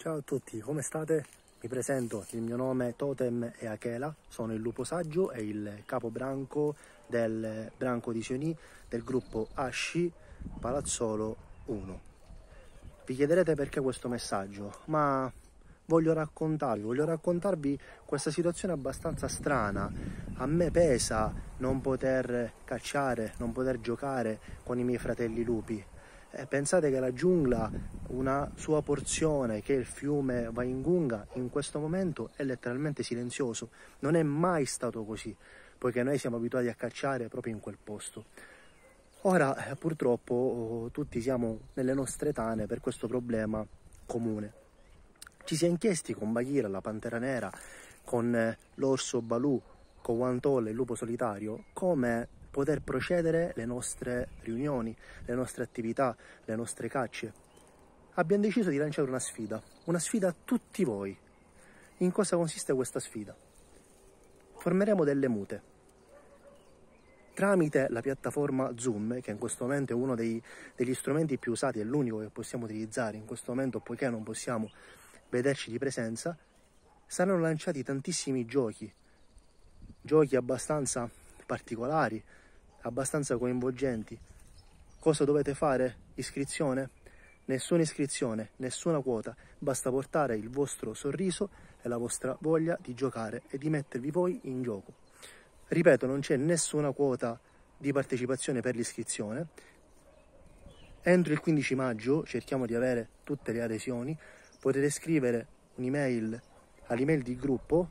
Ciao a tutti, come state? Mi presento, il mio nome totem è Achela, sono il lupo saggio e il capobranco del branco di Sionì del gruppo Asci Palazzolo 1. Vi chiederete perché questo messaggio, ma voglio raccontarvi questa situazione abbastanza strana. A me pesa non poter cacciare, non poter giocare con i miei fratelli lupi. Pensate che la giungla, una sua porzione, che è il fiume Waingunga, in questo momento è letteralmente silenzioso. Non è mai stato così, poiché noi siamo abituati a cacciare proprio in quel posto. Ora, purtroppo, tutti siamo nelle nostre tane per questo problema comune. Ci si è inchiesti con Bagheera, la pantera nera, con l'orso Balù, con Wantol, il lupo solitario, come poter procedere le nostre riunioni, le nostre attività, le nostre cacce. Abbiamo deciso di lanciare una sfida a tutti voi. In cosa consiste questa sfida? Formeremo delle mute. Tramite la piattaforma Zoom, che in questo momento è uno degli strumenti più usati, è l'unico che possiamo utilizzare in questo momento, poiché non possiamo vederci di presenza, saranno lanciati tantissimi giochi abbastanza particolari, abbastanza coinvolgenti. Cosa dovete fare? Iscrizione? Nessuna iscrizione, nessuna quota, basta portare il vostro sorriso e la vostra voglia di giocare e di mettervi poi in gioco. Ripeto, non c'è nessuna quota di partecipazione per l'iscrizione. Entro il 15 maggio cerchiamo di avere tutte le adesioni. Potete scrivere un'email all'email di gruppo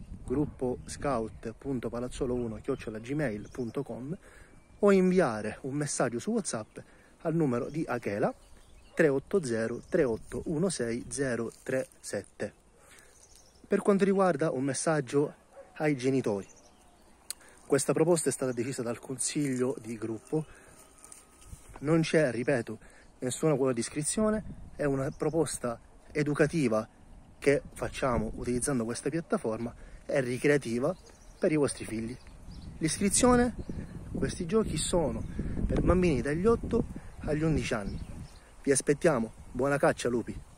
scout.palazzolo1@gmail.com o inviare un messaggio su WhatsApp al numero di Achela 380 3816 037. Per quanto riguarda un messaggio ai genitori, questa proposta è stata decisa dal consiglio di gruppo, non c'è, ripeto, nessuna quota di iscrizione, è una proposta educativa che facciamo utilizzando questa piattaforma, è ricreativa per i vostri figli. L'iscrizione, questi giochi sono per bambini dagli 8 agli 11 anni. Vi aspettiamo, buona caccia lupi!